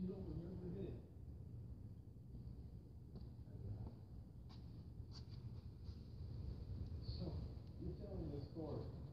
You don't remember hitting. So, you're telling the story.